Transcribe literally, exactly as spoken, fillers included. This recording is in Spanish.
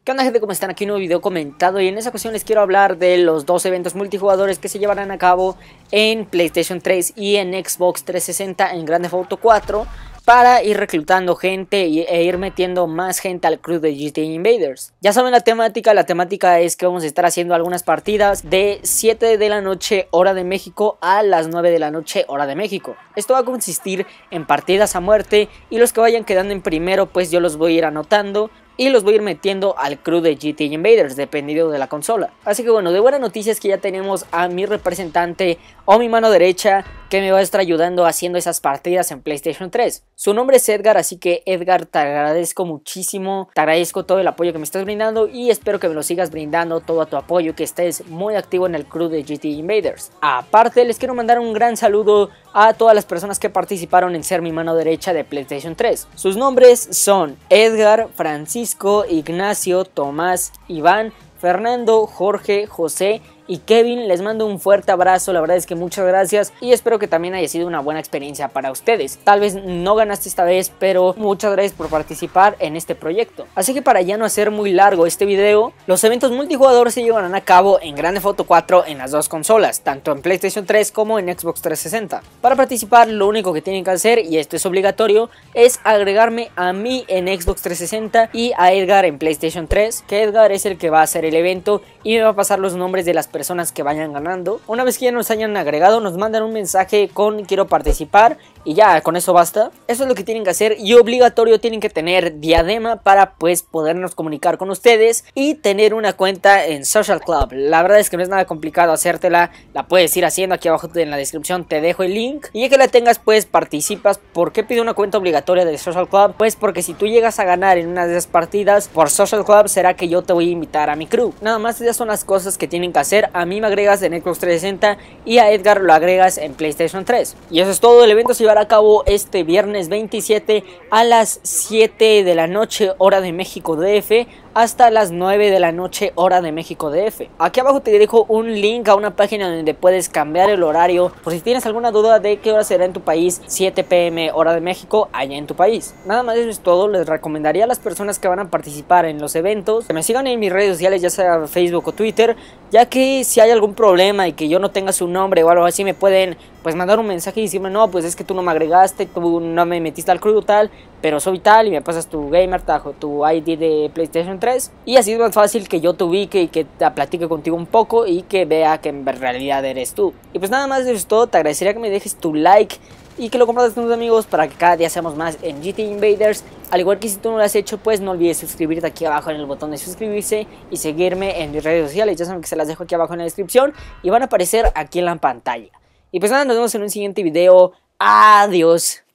¿Qué onda, gente? ¿Cómo están? Aquí un nuevo video comentado, y en esta ocasión les quiero hablar de los dos eventos multijugadores que se llevarán a cabo en PlayStation tres y en Xbox trescientos sesenta en Grand Theft Auto cuatro, para ir reclutando gente e ir metiendo más gente al crew de G T A Invaders. Ya saben la temática, la temática es que vamos a estar haciendo algunas partidas de siete de la noche hora de México a las nueve de la noche hora de México. Esto va a consistir en partidas a muerte, y los que vayan quedando en primero pues yo los voy a ir anotando y los voy a ir metiendo al crew de G T A Invaders, dependiendo de la consola. Así que bueno, de buena noticia es que ya tenemos a mi representante o mi mano derecha que me va a estar ayudando haciendo esas partidas en PlayStation tres. Su nombre es Edgar, así que Edgar, te agradezco muchísimo, te agradezco todo el apoyo que me estás brindando y espero que me lo sigas brindando, todo tu apoyo, que estés muy activo en el crew de G T A Invaders. Aparte, les quiero mandar un gran saludo a todas las personas que participaron en ser mi mano derecha de PlayStation tres. Sus nombres son Edgar, Francisco, Ignacio, Tomás, Iván, Fernando, Jorge, José y Kevin. Les mando un fuerte abrazo, la verdad es que muchas gracias y espero que también haya sido una buena experiencia para ustedes. Tal vez no ganaste esta vez, pero muchas gracias por participar en este proyecto. Así que para ya no hacer muy largo este video, los eventos multijugador se llevarán a cabo en Grand Theft Auto cuatro en las dos consolas, tanto en PlayStation tres como en Xbox trescientos sesenta. Para participar, lo único que tienen que hacer, y esto es obligatorio, es agregarme a mí en Xbox trescientos sesenta y a Edgar en PlayStation tres, que Edgar es el que va a hacer el evento y me va a pasar los nombres de las personas personas que vayan ganando. Una vez que ya nos hayan agregado, nos mandan un mensaje con quiero participar y ya, con eso basta. Eso es lo que tienen que hacer, y obligatorio tienen que tener diadema para pues podernos comunicar con ustedes y tener una cuenta en Social Club. La verdad es que no es nada complicado hacértela, la puedes ir haciendo. Aquí abajo en la descripción te dejo el link y ya que la tengas pues participas. ¿Por qué pido una cuenta obligatoria de Social Club? Pues porque si tú llegas a ganar en una de esas partidas por Social Club, será que yo te voy a invitar a mi crew. Nada más, esas son las cosas que tienen que hacer. A mí me agregas en Xbox trescientos sesenta y a Edgar lo agregas en PlayStation tres. Y eso es todo. El evento se llevará a cabo este viernes veintisiete a las siete de la noche hora de México D F hasta las nueve de la noche hora de México D F. Aquí abajo te dejo un link a una página donde puedes cambiar el horario por si tienes alguna duda de qué hora será en tu país. Siete p m hora de México allá en tu país. Nada más, eso es todo. Les recomendaría a las personas que van a participar en los eventos que me sigan en mis redes sociales, ya sea Facebook o Twitter, ya que si hay algún problema y que yo no tenga su nombre o algo así, me pueden pues mandar un mensaje y decirme: no, pues es que tú no me agregaste, tú no me metiste al crew tal, pero soy tal, y me pasas tu gamer tag o tu I D de PlayStation tres, y así es más fácil que yo te ubique y que te platique contigo un poco y que vea que en realidad eres tú. Y pues nada más, eso es todo. Te agradecería que me dejes tu like y que lo compartas con tus amigos para que cada día seamos más en G T A Invaders. Al igual que si tú no lo has hecho, pues no olvides suscribirte aquí abajo en el botón de suscribirse y seguirme en mis redes sociales. Ya saben que se las dejo aquí abajo en la descripción y van a aparecer aquí en la pantalla. Y pues nada, nos vemos en un siguiente video. Adiós.